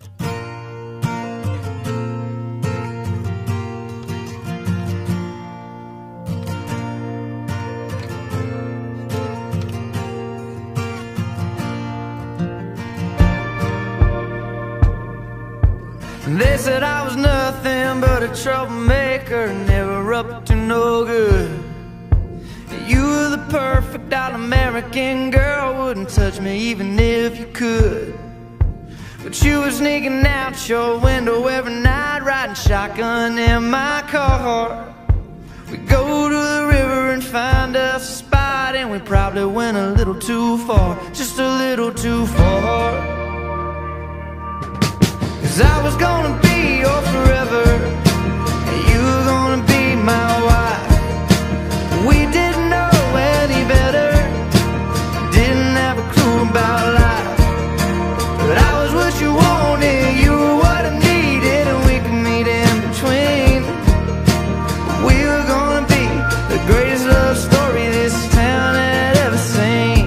They said I was nothing but a troublemaker, never up to no good. You were the perfect all-American girl, wouldn't touch me even if you could. But you were sneaking out your window every night, riding shotgun in my car. We go to the river and find us a spot, and we probably went a little too far, just a little too far. 'Cause I was gonna be your forever, and you were gonna be my wife. We didn't know any better, didn't have a clue about life. But I was what you wanted, you were what I needed, and we could meet in between. We were gonna be the greatest love story this town had ever seen.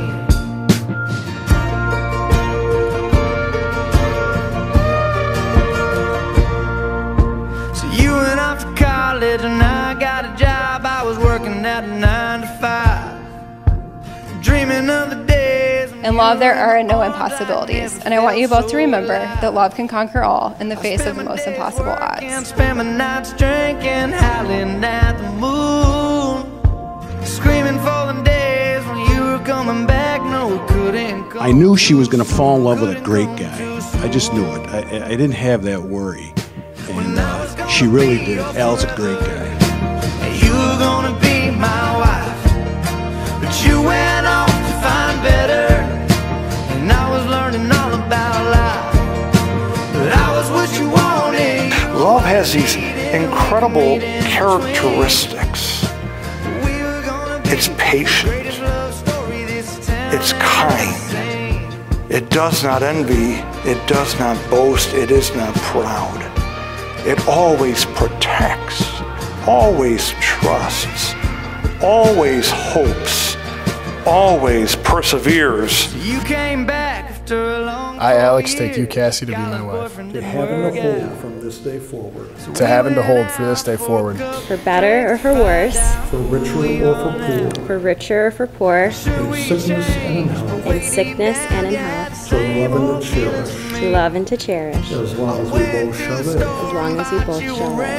And I got a job, I was working at a 9 to 5, dreaming of the days. In love, there are no impossibilities, and I want you both to remember that love can conquer all in the face of the most impossible odds. Spend my nights drinking, howling at the moon, screaming for the days when you were coming back. No, we couldn't come. I knew she was going to fall in love with a great guy. I just knew it. I didn't have that worry. And she really did. Al's a great guy. You were gonna be my wife, but you went off to find better, and I was learning all about life. But I was what you wanted. Love has these incredible characteristics. It's patient. It's kind. It does not envy. It does not boast. It is not proud. It always protects, always trusts, always hopes, always perseveres. You came back after a long I, Alex, take you, Cassie, to be my wife. To have and to hold from this day forward. To have and to hold for this day forward. For better or for worse. For richer or for poor. For richer or for poor. In sickness and in health. In sickness and in health. To love and to cherish. To love and to cherish. As long as we both shall live. As long as we both shall live.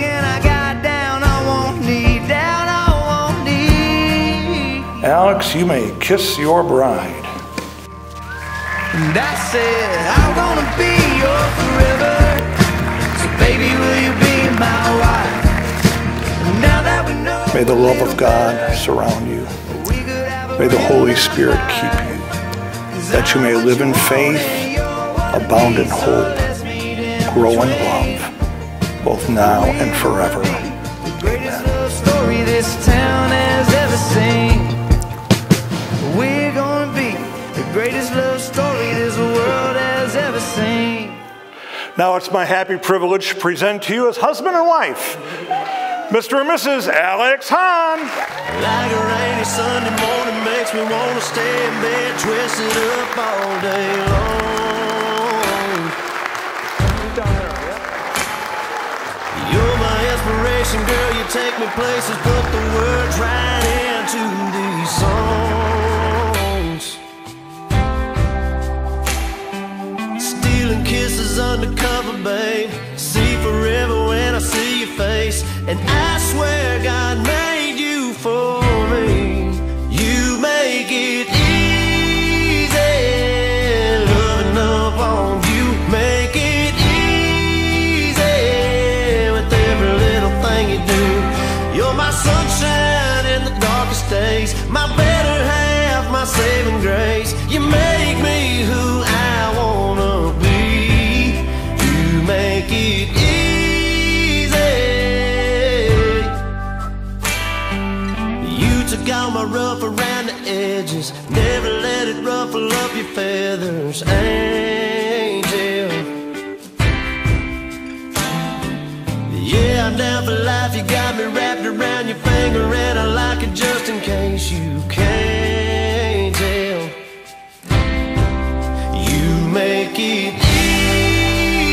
Alex, you may kiss your bride. And I said, I'm gonna be your forever. So baby, will you be my wife? And now that we know, may the love of God surround you. May the Holy Spirit keep you. That you may live in faith, abound in hope, grow in love, both now and forever. The greatest love story this town has ever seen. We're gonna be the greatest love story this world has ever seen. Now it's my happy privilege to present to you as husband and wife, Mr. and Mrs. Alex Hahn. Like a rainy Sunday morning makes me want to stay in bed, twisted up all day long. You're my inspiration, girl, you take me places, put the words right into these songs. Stealing kisses undercover, babe, see forever when I see your face. And I swear God made you for me. You make it easy, loving up on you. Make it easy with every little thing you do. You're my sunshine in the darkest days, my better half, my saving grace. You make me who I wanna be. You make it easy. Got my rough around the edges, never let it ruffle up your feathers, angel. Yeah, I'm down for life, you got me wrapped around your finger, and I like it just in case you can't tell. You make it easy.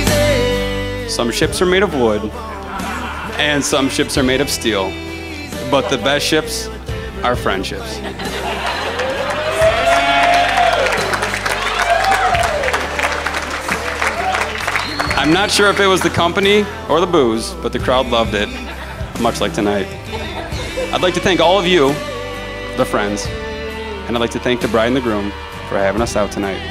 Some ships are made of wood, and some ships are made of steel. But the best ships are friendships. I'm not sure if it was the company or the booze, but the crowd loved it, much like tonight. I'd like to thank all of you, the friends, and I'd like to thank the bride and the groom for having us out tonight.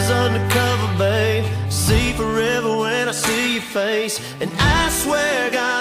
See forever when I see your face, and I swear God